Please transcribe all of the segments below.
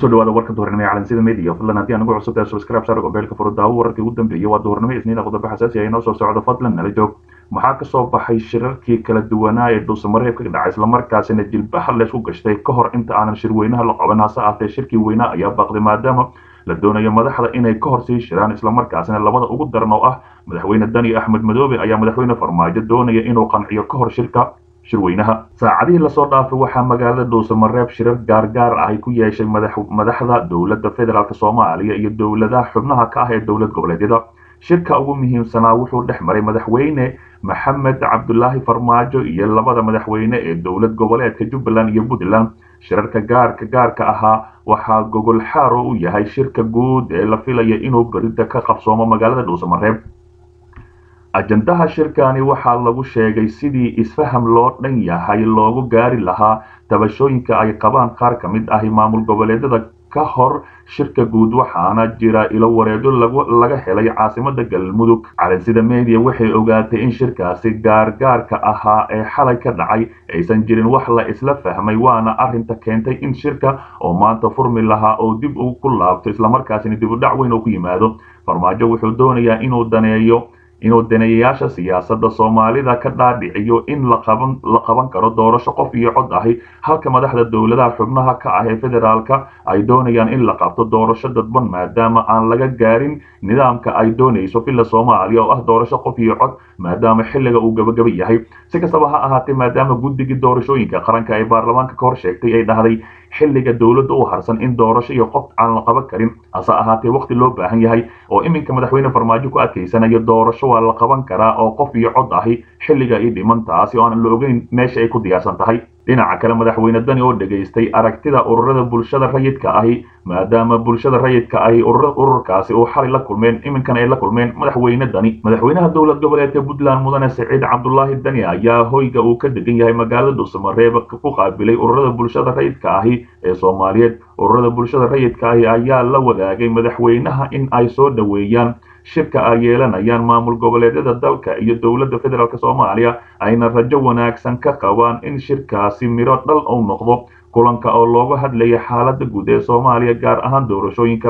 kusoo dhawaada warka duhurnimo ee calansida media fadlan haddii aan ugu cusub tahay subscribe saar gobeelka furada wararkii ugu dambeeyay waa duhurnimo isniina qodobo xasaasi ah inoo soo socdo fadlan nala joog maxaa ka soo baxay shirarkii kala duwanaa ee dhuusamareeb ka dhacay isla markaasina jilbaha la isku gashtay ka hor inta aanan shirweynaha la qaban hase ahaatee shirkii weynaa ayaa baaqday maadaama la doonayo madaxda inay ka hor sii shiraan isla markaasina labada ugu daran oo ah madaxweyne dani axmed madoobe ayaa madaxweyne farmaajo doonaya inuu qanciyo ka hor shirweynaha saacadihii lasoo dhaafay waxaa magaalada dhuusamareeb shirar gaargaar ah ay ku yeeshay madaxda dowladda federaalk soomaaliya iyo dowladaha xubnaha ka ah ee dowlad goboleedyada shirka ugu muhiimsanaa wuxuu dhex maray madaxweyne maxamed cabdulaahi farmaajo iyo labada madaxweyne ee dowlad goboleedka jubbaland iyo puntland shirarka gaarka ahaa waxaa gogol xaaro u yahay shirka guud ee la filaya inuu berida ka qabsoomo magaalada dhuusamareeb ajandaha shirkani waxaa lagu sheegay sidii isfaham loo dhan yahay loogu gaari lahaa tabashooyinka ay qabaan qaar ka mid ahi maamul goboleedyada ka hor shirka guud waxaana jira ilo wareedo laga helay caasimada galmudug calansida media waxay ogaatay in shirkaasi gaargaarka ahaa ee xalay ka dhacay aysan jirin wax la isla fahmay waana arinta keentay in shirka oo maanta furmi lahaa oo dib ku laabto islamarkaasina dib u dhac weyn oo ku yimaado farmaajo wuxuu doonayaa inuu daneeyayaasha siyaasadda soomaalida ka dhaadhiciyo in la qaban karo doorasho qof iyo cod ahi halka madaxda dowladaha xubnaha ka ah ee federaalka ay doonayaan in la qabto doorasho dadban maadaama aan laga gaarin nidaamka ay doonayso villa soomaaliya oo ah doorasho qof iyo cod maadaama xilliga uu gabagaba yahay si kastaba ha ahaatee maadaama guddigii doorashooyinka qaranka ee baarlamaanka ka hor sheegtay ay dhahday xilliga dowladda u harsan in doorasho iyo qof aan la qaban karin hase ahaatee waqti loo baahan yahay oo iminka madaxweyne farmaajo ku adkaysanayo doorasho waa la qaban karaa oo qof iyo cod ahi xilliga ay dhiman taasi oo aanan la ogeyn meesha ay ku diyaarsan tahay dhinaca kale madaxweyne dani oo dhegaystay aragtida ururada bulshada rayidka ahi maadaama bulshada rayidka ahi ururkaasi oo xalay la kulmeen iminkan ay la kulmeen madaxweyne dani madaxweynaha dowlad goboleedka puntland mudane siciid cabdulaahi dani ayaa hoyga uu ka degan yahay magaalada dhuusamareeb ku qaabilay ururada bulshada rayidka ahi ee soomaaliyeed ururada bulshada rayidka ahi ayaa la wadaagay madaxweynaha in ay soo dhoweeyaan shirka ay yeelanayaan maamul goboleedyada dalka iyo dowladda federaalk soomaaliya ayna rajo wanaagsan ka qabaan in shirkaasi miro dhal uu noqdo kulanka oo looga hadlaya xaalada guud ee soomaaliya gaar ahaan doorashooyinka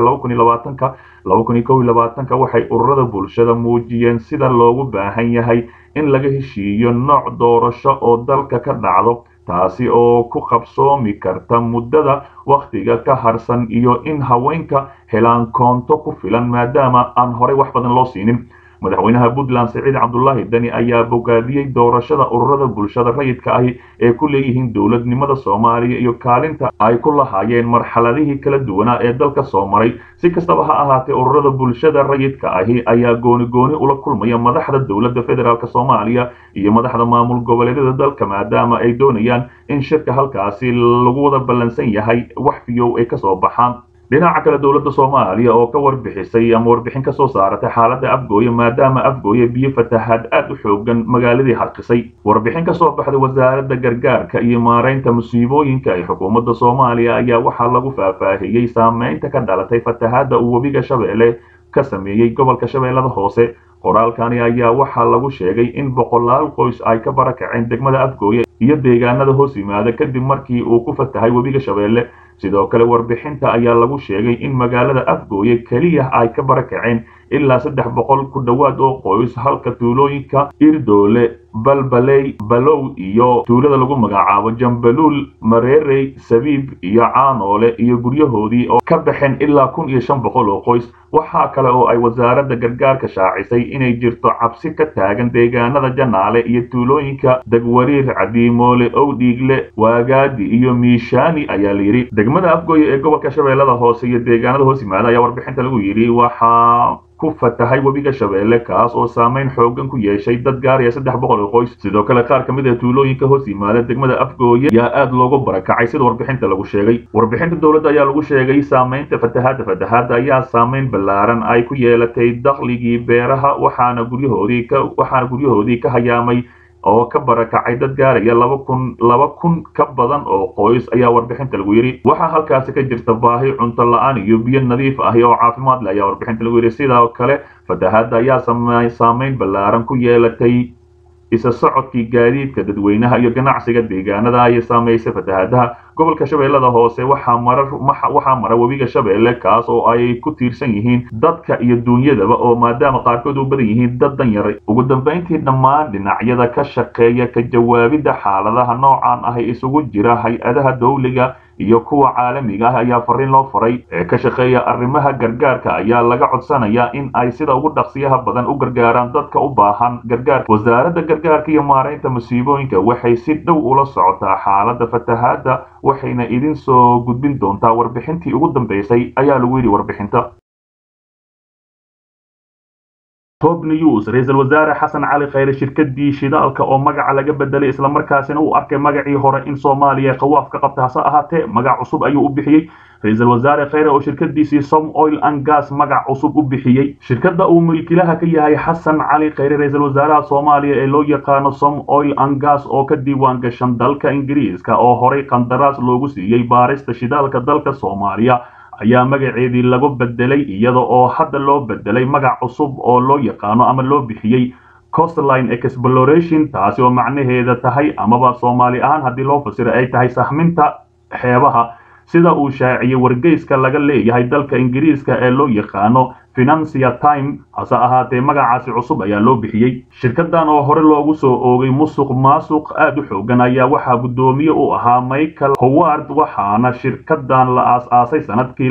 waxay ururada bulshada muujiyeen sida loogu baahan yahay in laga heshiiyo nooc doorasho oo dalka ka dhacdo taasi oo ku qabsoomi karta muddada wakhtiga ka harsan iyo in haweenka helaan koonto ku filan maadaama aan horey wax badan loo siinin madaxweynaha puntland siciid cabdulaahi dani ayaa bogaadiyey doorashada ururada bulshada rayidka ahi ee ku leeyihiin dowladnimada soomaaliya iyo kaalinta ay ku lahaayeen marxaladihii kala duwanaa ee dalka soo maray si kastaba ha ahaatee ururada bulshada rayidka ahi ayaa gooni ula kulmaya madaxda dowladda federaalk soomaaliya iyo madaxda maamul goboleedyada dalka maadaama ay doonayaan in shirka halkaasi lagu wada ballansan yahay wax fiyow ay kasoo baxaan dhinaca kale dowladda soomaaliya oo ka warbixisay ama warbixin ka soo saaratay xaaladda afgooye maadaama afgooye biyo fatahaad aad u xoogan magaaladii harqisay warbixin ka soo baxday wasaaradda gargaarka iyo maaraynta musiibooyinka ee xukuumadda soomaaliya ayaa waxaa lagu faahfaahiyey saameynta ka dhalatay fatahaadda uu webiga shabeelle ka sameeyey gobolka shabeellada hoose qoraalkani ayaa waxaa lagu sheegay in boqolaal qoys ay ka barakaceen degmada afgooye iyo deegaanada hoos yimaada kadib markii uu ku fatahay webiga shabeelle sidoo kale warbixinta ayaa lagu sheegay in magaalada afgooye keliya ay ka barakaceen ilaa 300 ku dhowaad oo qoys halka tuulooyinka irdoole balbaley balow iyo tuulada lagu magacaabo jambaluul mareerey sabiib iyo caanoole iyo guryahoodii oo ka baxeen ilaa 1500 oo qoys waxaa kale oo ay wasaaradda gargaarka shaacisay inay jirto cabsi ka taagan deegaanada janaale iyo tuulooyinka degwariir cadiimoole owdhiigle waagaadi iyo miishaani ayaa la yidhi degmada afgooye ee gobolka shabeellada hoose iyo deegaanada hoos yimaada ayaa warbixinta lagu yidhi waxaa ku fatahay webiga shabeelle kaas oo saameyn xoogan ku yeeshay dad gaaraya 300 qoys sidoo kale qaar ka mid ah tuulooyinka hoos yimaada degmada afgooye ayaa aad loogu barakacay sida warbixinta lagu sheegay warbixinta dowladda ayaa lagu sheegay saameynta fatahaadda ayaa saameyn ballaaran ay ku yeelatay dakhligii beeraha waxaana guryahoodii ka hayaamay oo ka barakacay dad gaaraya 2,000 ka badan oo qoys ayaa warbixinta lagu yiri waxa halkaasi ka jirta baahi cunto la'aan iyo biyo nadiif ah oo caafimaad leh ayaa warbixinta lagu yiri sidoo kale fatahaadda ayaa saameyn ballaaran ku yeelatay isa socodkii gaadiidka dadweynaha iyo ganacsiga deegaanada ay saameysay fatahaadaha gobolka shabeellada hoose waxaa mara webiga Shabeelle kaas oo ay ku tiirsan yihiin dadka iyo duunyadaba oo maadaama qaarkood u badan yihiin dad dan yar ugu dambeyntii dhammaan dhinacyada ka shaqeeya ka jawaabida xaaladaha noocan ah isugu jira hay-adaha dawliga iyo kuwa caalamiga ah ayaa fariin loo faray ee ka shaqeeya arrimaha gargaarka ayaa laga codsanayaa in ay sida ugu dhaqsiyaha badan u gargaaraan dadka u baahan gargaarka wasaaradda gargaarka iyo maareynta masiibooyinka waxay si dhow ula socotaa xaaladda fatahaadda waxayna idin soo gudbin doontaa warbixintii ugu dambeysay ayaa lagu yidhi warbixinta Top News ra'iisul wasaare Xasan Cali Khayre shirkadii shidaalka oo magaca laga bedelay isla markaasina uu arkay magacii hore in Soomaaliya qawaaf ka qabta hase ahaatee magac cusub ayuu u bixiyay ra'iisul wasaare Khayre oo shirkadiisii Som Oil and Gas magac cusub u bixiyay shirkada uu milkiilaha ka yahay Xasan Cali Khayre ra'iisul wasaaraha Soomaaliya ee loo yaqaan Som Oil and Gas oo ka diiwaan gashan dalka Ingiriiska oo horey qandaraas loogu siiyay baarista shidaalka dalka Soomaaliya ayaa magaceedii lagu bedelay iyada oo hadda loo bedelay magac cusub oo loo yaqaano ama loo bixiyay Coastline Exploration taasi oo macnaheedu tahay amaba Soomaali ahaan hadii loo fasiro ay tahay sahminta xeebaha sida uu shaaciyay wargeyska laga leeyahay dalka Ingiriiska ee loo yaqaano Financial Times hase ahaatee magacaasi cusub ayaa loo bixiyay shirkadan oo hore loogu soo oogay musuq aad u xoogan ayaa waxa gudoomiye u ahaa Michael Howard waxaana shirkadan la aasaasay sanadkii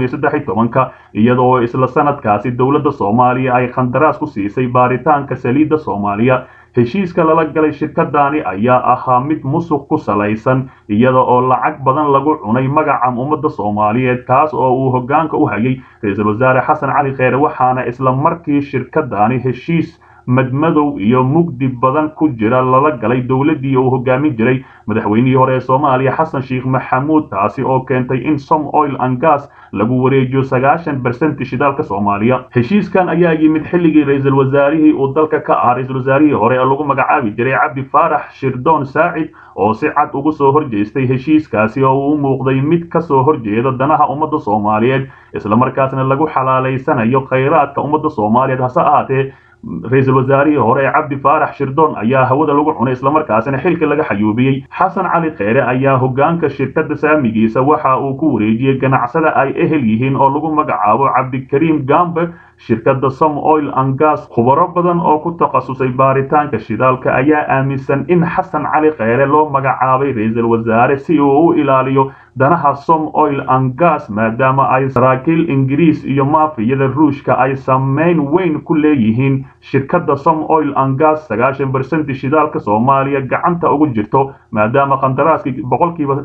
2013 iyadoo isla sanadkaasi dawladda Soomaaliya ay qandaraas ku siisay baaritaanka saliidda Soomaaliya heshiiska lala galay shirkadani ayaa ahaa mid musuq ku salaysan iyada oo lacag badan lagu cunay magaca ummadda Soomaaliyeed kaas oo uu hoggaanka u hayay ra'iisul wasaare Xasan Cali Khayre waxaana isla markii shirkadani heshiis madmadow iyo mugdi badan ku jira lala galay dawladii uu hogaamin jiray madaxweynihii hore ee Soomaaliya Xasan Sheikh Maxamuud taasi oo keentay in Som Oil and Gas lagu wareejiyo 90% shidaalka Soomaaliya heshiiskan ayaa yimid xilligii ra'iisul wasaarihii uu dalka ka ahaa ra'iisul wasaarihii hore ee lagu magacaabi jiray Cabdi Faarax Shirdoon Saacid oo si cad ugu soo horjeestay heshiiskaasi oo uu muuqday mid ka soo horjeeda danaha ummadda Soomaaliyeed isla markaasna lagu xalaaleysanayo khayraadka ummadda Soomaaliyeed hase ahaatee ra'iisul wasaarihii hore Cabdi Faarax Shirdoon ayaa hawada lagu cunay isla markaasna xilka laga xayuubiyay Xasan Cali Khayre ayaa hoggaanka shirkadda saamigiisa waxa uu ku wareejiyay ganacsada ay ehel yihiin oo lagu magacaabo Cabdikariim Gambe shirkadda Som Oil and Gas khubaro badan oo ku takhasusay baaritaanka shidaalka ayaa aaminsan in Xasan Cali Khayre loo magacaabay ra'iisul wasaare si uu u ilaaliyo danaha Som Oil and Gas maadaama ay saraakiil Ingiriis iyo maafiyada Ruushka ay saameyn weyn ku leeyihiin shirkadda Som Oil and Gas 90% shidaalka Soomaaliya gacanta ugu jirto maadaama qandaraaskii boqolkiiba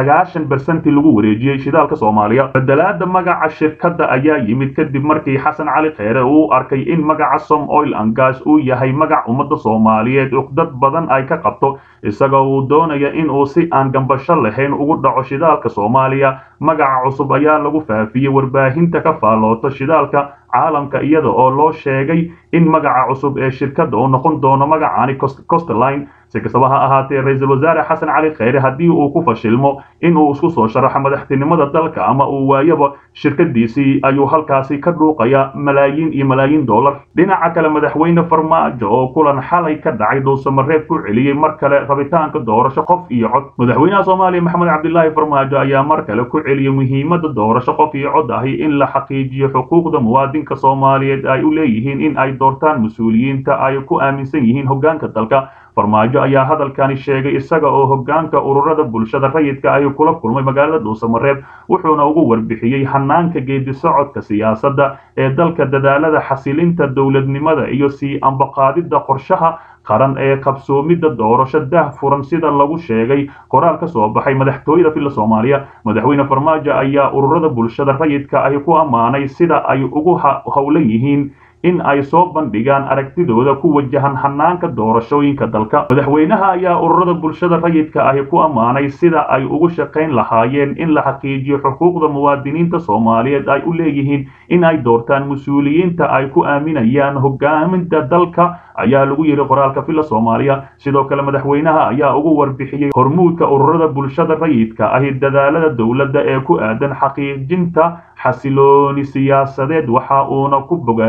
90% lagu wareejiyay shidaalka Soomaaliya bedelaada magaca shirkadda ayaa yimid kadib markii Xasan Cali Khayre uu arkay in magaca Som Oil and Gas uu yahay magac ummadda Soomaaliyeed uqdad badan ay ka qabto isaga uu doonaya in uu si aan gambasho lahayn ugu dhaco shidaalka Soomaaliya magaca cusub ayaa lagu faafiyay warbaahinta ka faaloota shidaalka caalamka iyada oo loo sheegay in magaca cusub ee shirkadda uu noqon doono magacaani Coastline si kastaba ha ahaatee ra'iisul wasaare Xasan Cali Khayre haddii uu ku fashilmo in uu isku soo sharaxo madaxtinimada dalka ama uu waayaba shirkadiisii ayuu halkaasi ka dhuuqaya malaayiin dollar dhinaca kale madaxweyne Farmaajo oo kulan xalay ka dhacay Dhuusamareeb ku celiyay mar kale rabitaanka doorasho qof iyo cod madaxweynaha Soomaaliya Maxamed Cabdullaahi Farmaajo ayaa mar kale ku celiyay muhiimadda doorasho qof iyo cod ah in la xaqiijiyo xuquuqda muwaadinka Soomaaliyeed ay u leeyihiin in ay doortaan mas'uuliyiinta ay ku aaminsan yihiin hoggaanka dalka Farmaajo ayaa hadalkani sheegay isaga oo hoggaanka ururada bulshada rayidka ay kula kulmay magaalada Dhuusamareeb wuxuuna ugu warbixiyay hanaanka geedi socodka siyaasadda ee dalka dadaalada xasilinta dawladnimada iyo si ambaqaadida qorshaha qaran ee qabsoomida doorasho daahfuran sida lagu sheegay qoraal ka soo baxay madaxtooyada filla Soomaaliya madaxweyne Farmaajo ayaa ururada bulshada rayidka ay ku amaanay sida ay ugu hawlan yihiin in ay soo bandhigaan aragtidooda ku wajahan hanaanka doorashooyinka dalka madaxweynaha ayaa ururada bulshada rayidka ah ku amaanay sida ay ugu shaqayn lahaayeen in la xaqiijiyo xuquuqda muwaadiniinta Soomaaliyeed ay u leeyihiin in ay doortaan mas'uuliyiinta ay ku aaminayaan hoggaaminta dalka ayaa lagu yiri qoraalka filla Soomaaliya sidoo kale madaxweynaha ayaa ugu warbixiyay hormuudka ururada bulshada rayidka ah dadaalada dawladda ee ku aadan xaqiijinta xasilooni siyaasadeed waxa uuna ku bogaadiyay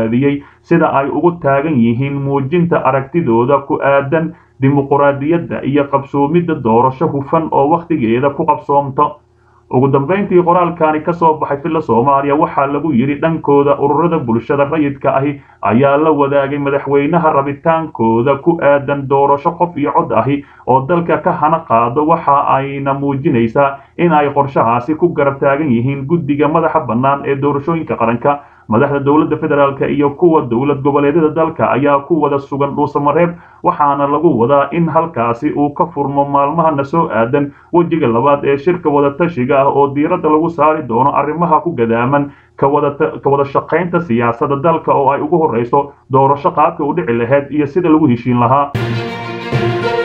sida ay ugu taagan yihiin muujinta aragtidooda ku aadan dimuqraadiyadda iyo qabsoomidda doorasho hufan oo wakhtigeeda ku qabsoomto. ugu dambeyntii qoraalkani ka soo baxay filla Soomaaliya waxaa lagu yiri dhankooda ururada bulshada rayidka ahi ayaa la wadaagay madaxweynaha rabitaankooda ku aadan doorasho qof iyo cod ahi oo dalka ka hana qaado waxa ayna muujinaysaa in ay qorshahaasi ku garab taagan yihiin guddiga madaxa bannaan ee doorashooyinka qaranka. madaxda dowladda federaalka iyo kuwa dowlad goboleedyada dalka ayaa ku wada sugan dhuusamareeb waxaana lagu wadaa in halkaasi uu ka furmo maalmahana soo aadan wejiga labaad ee shirka wadatashiga ah oo diiradda lagu saari doono arrimaha ku gadaaman ka wada shaqaynta siyaasadda dalka oo ay ugu horreyso doorasho qaabka u dhici lahayd iyo sida lagu heshiin lahaa.